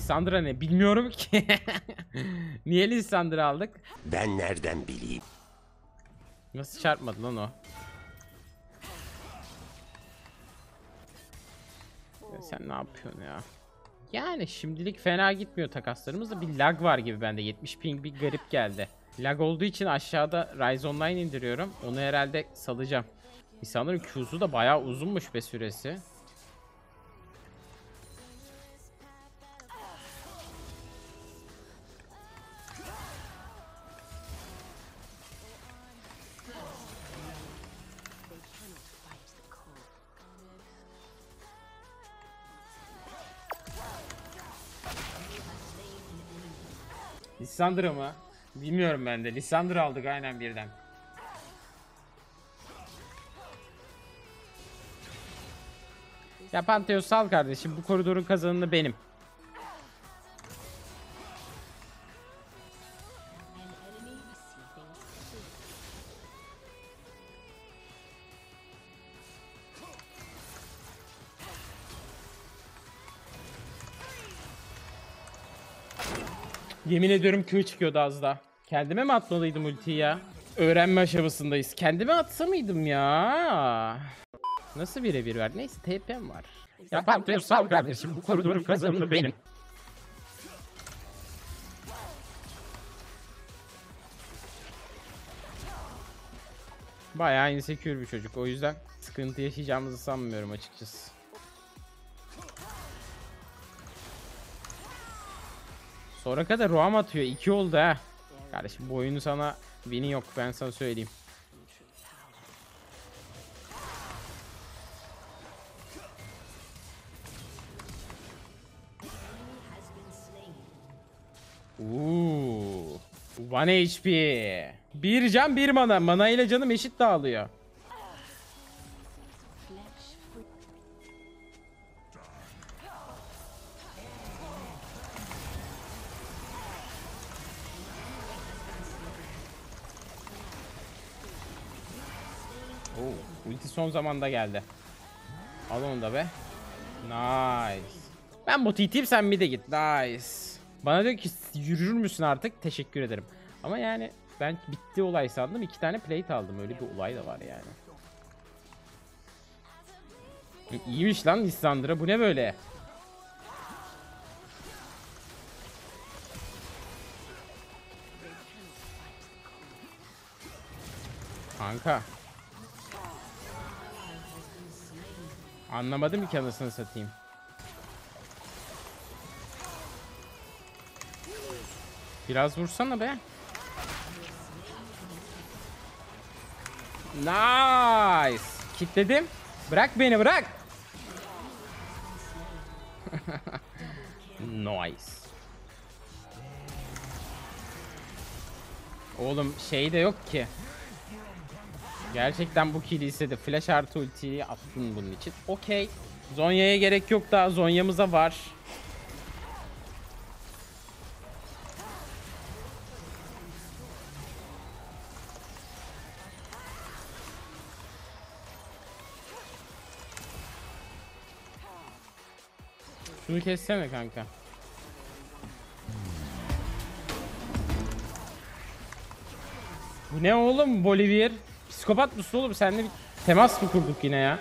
Lissandra ne? Bilmiyorum ki. Niye Lissandra aldık? Ben nereden bileyim? Nasıl çarpmadı lan o? Ya sen ne yapıyorsun ya? Yani şimdilik fena gitmiyor takaslarımız da bir lag var gibi bende. 70 ping bir garip geldi. Lag olduğu için aşağıda Rise Online indiriyorum. Onu herhalde salacağım. Sanırım Q'su da bayağı uzunmuş be süresi. Lissandra mı? Bilmiyorum ben de. Lissandra aldık aynen birden. Ya Pantheos sal kardeşim. Bu koridorun kazananı benim. Yemin ediyorum Q çıkıyordu az daha. Kendime mi atmalıydım ultiyi ya? Öğrenme aşamasındayız. Kendime atsa mıydım ya? Nasıl birebir ver? Neyse TP'm var. Ya Pantheos sal kardeşim, bu koridorun kazananı benim. Bayağı insecure bir çocuk. O yüzden sıkıntı yaşayacağımızı sanmıyorum açıkçası. Sonra kadar roam atıyor. 2 oldu ha. Kardeşim bu oyunu sana win'i yok, ben sana söyleyeyim. Uuu. 1 HP. 1 can 1 mana. Mana ile canım eşit dağılıyor. Oo, ulti son zamanda geldi. Al onu da be. Nice. Ben botu iteyim, sen bir de git. Nice. Bana diyor ki yürür müsün artık? Teşekkür ederim. Ama yani ben bitti olay sandım. 2 tane plate aldım. Öyle bir olay da var yani. İyiymiş lan Lissandra. Bu ne böyle? Kanka. Anlamadım ki anasını satayım. Biraz vursana be. Nice. Kitledim. Bırak beni, bırak. Nice. Oğlum şey de yok ki. Gerçekten bu kill'i istedi. Flash artı ultiyi attın bunun için. Okey. Zonya'ya gerek yok daha. Zonya'mıza var. Şunu kessene kanka. Bu ne oğlum Bolivir? Psikopat mısın oğlum? Seninle bir temas mı kurduk yine ya?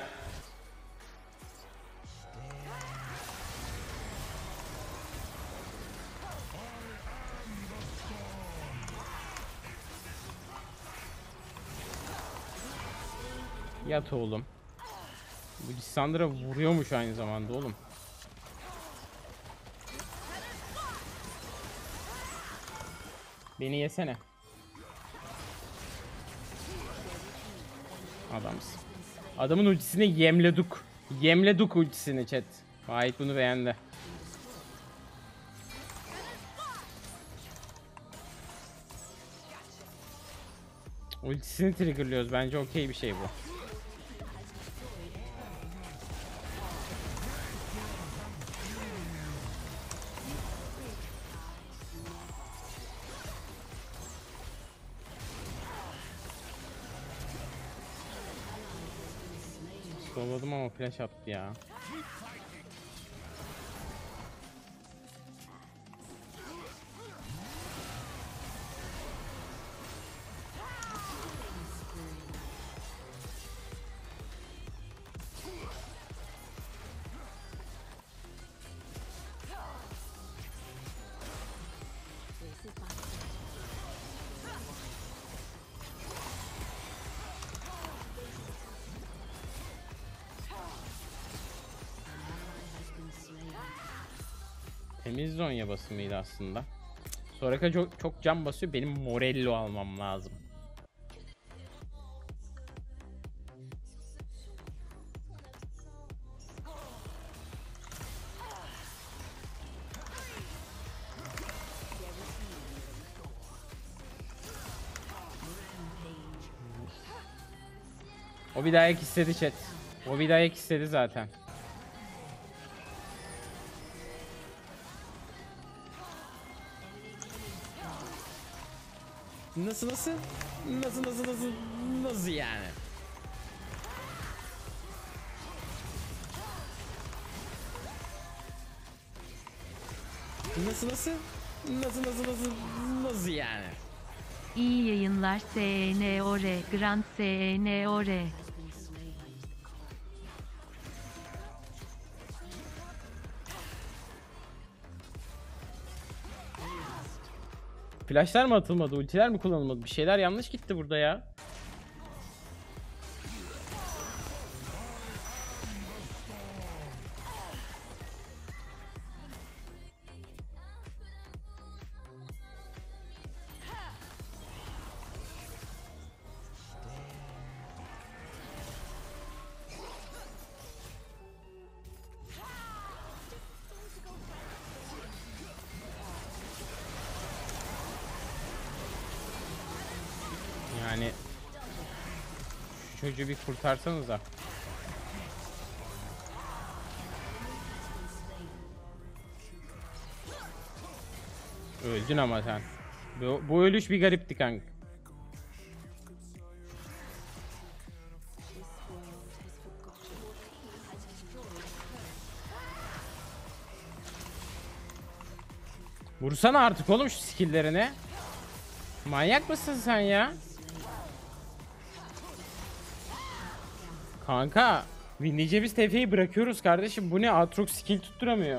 Yat oğlum. Bu Lissandra vuruyormuş aynı zamanda oğlum. Beni yesene. Adamsın. Adamın ultisini yemledik. Yemledik ultisini chat. Vahit bunu beğendi. Ultisini triggerlıyoruz. Bence okey bir şey bu. Slowladım ama flash attı ya. Temiz Zonya basımıydı aslında. Soraka çok can basıyor. Benim Morello almam lazım. O bir dayak istedi chat. O bir dayak istedi zaten. Nasıl? Nasıl yani? Nasıl yani? İyi yayınlar SNOR Grand SNOR. Flashlar mı atılmadı? Ultiler mi kullanılmadı? Bir şeyler yanlış gitti burada ya. Yani şu çocuğu bir kurtarsanıza. Öldün ama sen. Bu ölüş bir garipti kanka. Vursana artık oğlum şu skill'lerini. Manyak mısın sen ya? Kanka, winleyeceğimiz TF'yi bırakıyoruz kardeşim. Bu ne? Aatrox skill tutturamıyor.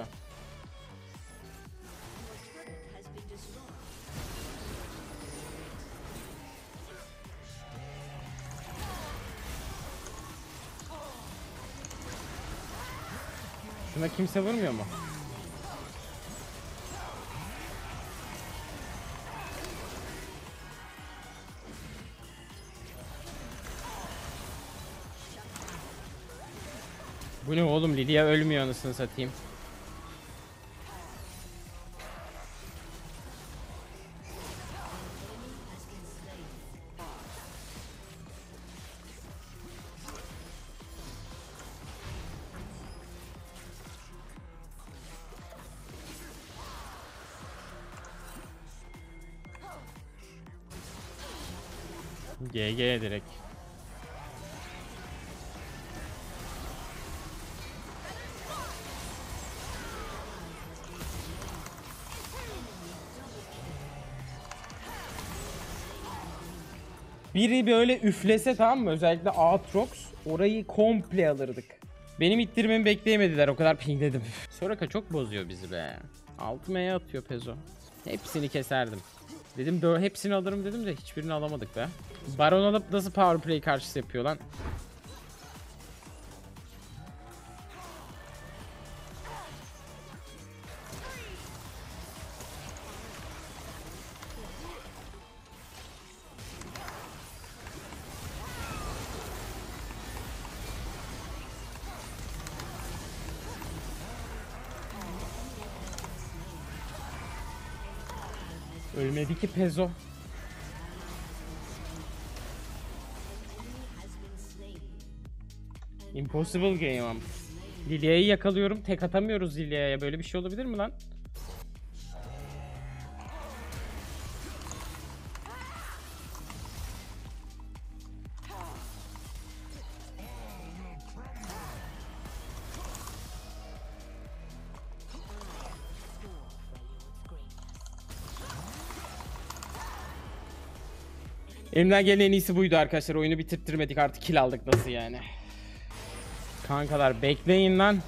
Şuna kimse vurmuyor mu? Bu ne oğlum? Lilia ölmüyor anasını satayım. GG direkt. Biri böyle üflese, tamam mı? Özellikle Aatrox, orayı komple alırdık. Benim ittirmemi bekleyemediler, o kadar pingledim. Soraka çok bozuyor bizi be. 6M'ye atıyor Pezo. Hepsini keserdim. Dedim hepsini alırım dedim de hiçbirini alamadık be. Baron alıp nasıl power play karşısı yapıyor lan? Ölmedi ki Pezo. Impossible game am. Lilia'yı yakalıyorum. Tek atamıyoruz Lilia'ya. Böyle bir şey olabilir mi lan? Elimden gelen en iyisi buydu arkadaşlar. Oyunu bitirttirmedik, artık kill aldık, nasıl yani? Kankalar bekleyin lan.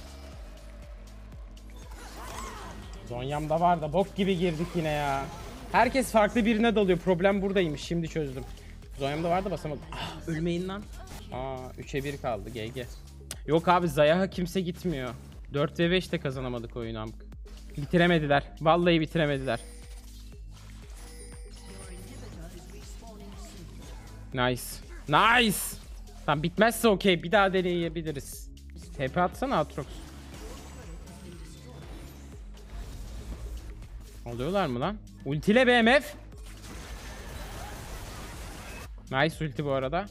Zonya'm da var da bok gibi girdik yine ya. Herkes farklı birine dalıyor. Problem buradaymış. Şimdi çözdüm. Zonya'mda vardı basamadım. Ah, ölmeyin lan. Aa 3'e 1 kaldı GG. Yok abi Zayaha kimse gitmiyor. 4 ve 5 de kazanamadık oyunu amk. Bitiremediler. Vallahi bitiremediler. Nice. Nice. Tamam bitmezse okey. Bir daha deneyebiliriz. TP atsana Atrox. Alıyorlar mı lan? Ultile BMF. Nice ulti bu arada.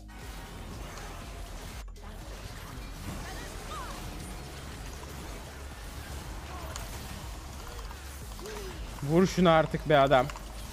Vur şunu artık be adam.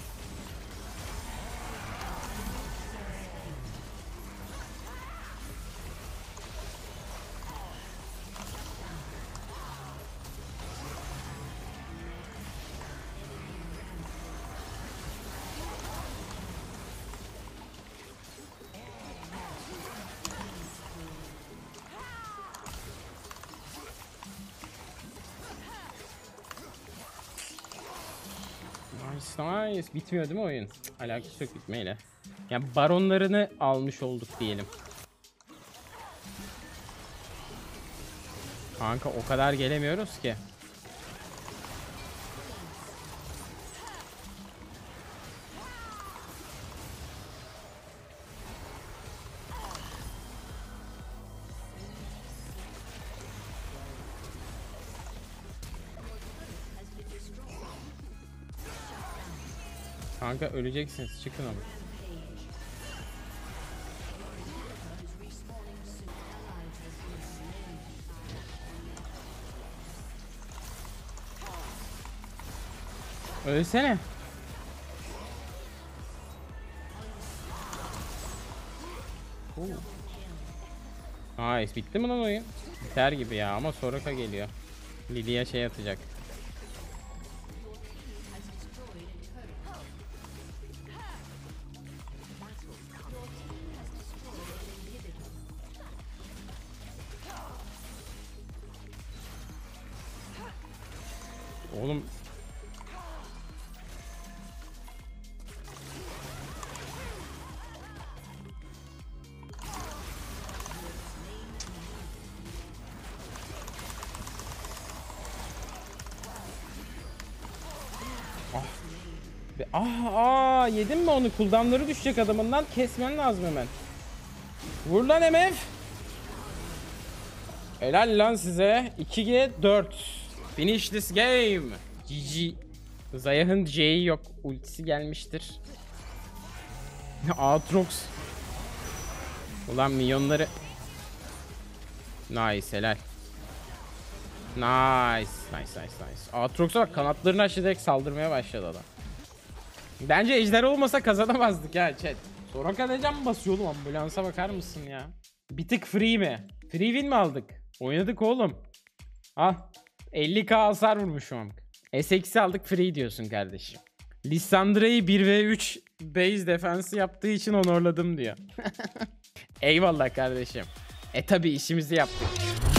Nice nice. Bitmiyor değil mi oyun? Alakası yok bitmeyle. Yani baronlarını almış olduk diyelim. Kanka o kadar gelemiyoruz ki. Kanka öleceksiniz. Çıkın ama. Ölsene. Nice. Bitti mi lan oyun? Biter gibi ya ama Soraka geliyor. Lilia şey atacak. Oğlum yedin mi onu? Cooldown'ları düşecek adamından. Kesmen lazım hemen. Vur lan MF. Helal lan size. 2G4. Finish this game. GG. Zayah'ın J'yi yok. Ultisi gelmiştir. Aatrox. Ulan milyonları. Nice helal. Nice. Nice. Aatrox'a bak, kanatlarını açarak saldırmaya başladı adam. Bence ejder olmasa kazanamazdık ya chat. Soraka ne can basıyor oğlum, ambulansa bakar mısın ya? Bir tık free mi? Free win mi aldık? Oynadık oğlum. Al. 50k hasar vurmuşum. S8 aldık, free diyorsun kardeşim. Lissandra'yı 1v3 base defensi yaptığı için onurladım diyor. Eyvallah kardeşim. Tabi işimizi yaptık.